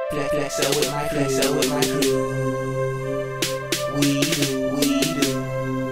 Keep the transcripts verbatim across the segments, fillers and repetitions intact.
Flex, flex up with my, flex up with my crew. We do, we do.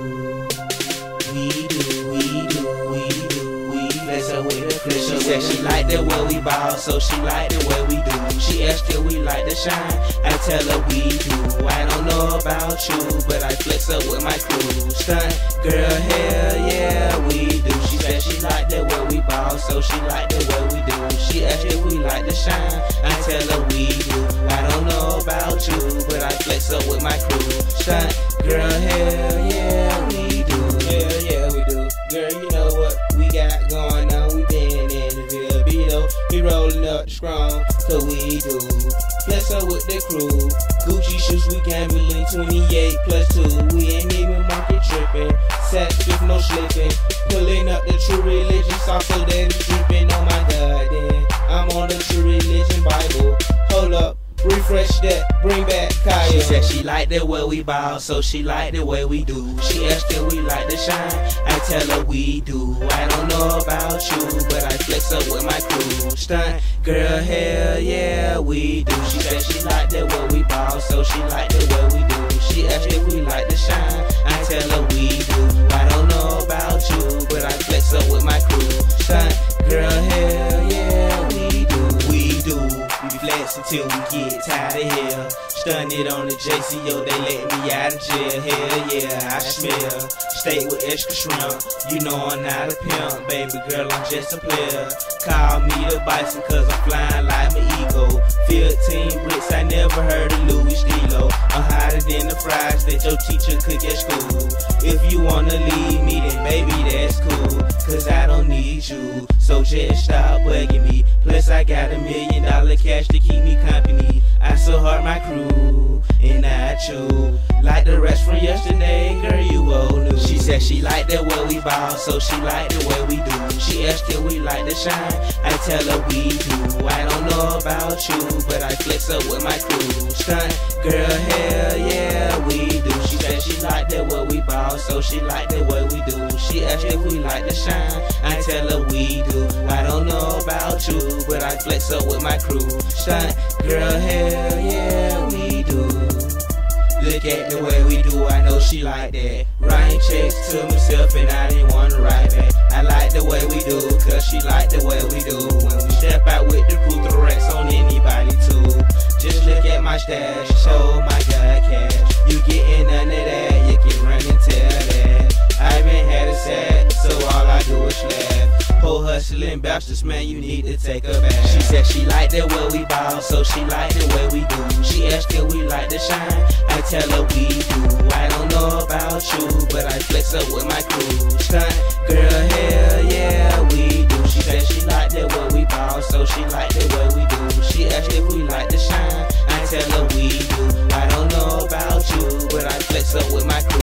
We do, we do, we do. We flex up with the flex. She said she like the way we ball, so she like the way we do. She asked if we like to shine, I tell her we do. I don't know about you, but I flex up with my crew. Stunt girl, hell yeah, we do. She said she like the way we ball, so she like the way we do. She asked if we like to shine, I tell her we do. I don't know about you, but I flex up with my crew. Stunt girl, hell yeah, we do. Hell yeah, we do. Girl, you know what we got going on. We been in the Ville Beto, we rolling up the strong, cause we do. Flex up with the crew. Gucci shoes, we gambling twenty-eight plus two. We ain't even market tripping. Sex with no slipping. Pulling up the true religion sauce so that it's dripping. Oh my god, then I'm on the true religion Bible. Hold up, refresh that, bring back Kyle. She said she like the way we ball, so she like the way we do. She asked if we like to shine, I tell her we do. I don't know about you, but I flex up with my crew. Stunt girl, hell yeah, we do. She said she like the way we ball, so she like the way we do. She asked if we like to shine, I tell her we do. I don't know about you, but I flex up with my crew. Stunt girl, hell yeah, we do. We do. We flex until we get tired of here. Stun it on the J C O, they let me out of jail. Hell yeah, I smell steak with extra shrimp. You know I'm not a pimp, baby girl, I'm just a player. Call me the bison cause I'm flying like my ego. Fifteen bricks, I never heard of Louis Stilo. I'm hotter than the fries that your teacher cook at school. If you wanna leave me, then baby that's cool, cause I don't need you, so just stop bugging me. Plus I got a million dollar cash to keep me company. I support my crew, and I chew like the rest from yesterday, girl, you old news. She said she like the way we ball, so she like the way we do. She asked if we like to shine, I tell her we do. I don't know about you, but I flex up with my crew. Stunt girl, hell yeah, we do. She said she like the way we ball, so she like the way we do. She asked if we like to shine, I tell her we do. I don't know about you, but I flex up with my crew. Stunt girl, hell yeah, we do. Look at the way we do, I know she like that. Writing checks to myself and I didn't want to write back. I like the way we do, cause she like the way we do. When we step out with the crew, throw racks on anybody too. Just look at my stash, oh my god, cash. You getting none of that, you can run and tell that. I been had a sack, so all I do is laugh. Whole hustling bastards, man, you need to take a bath. She said she like the way we ball, so she like the way we do. She asked if we like to shine, I tell her we do. I don't know about you, but I flex up with my crew. Stunt girl, hell yeah, we do. She said she like the way we ball, so she like the way we do. She asked if we like to shine, I tell her we do. I don't know about you, but I flex up with my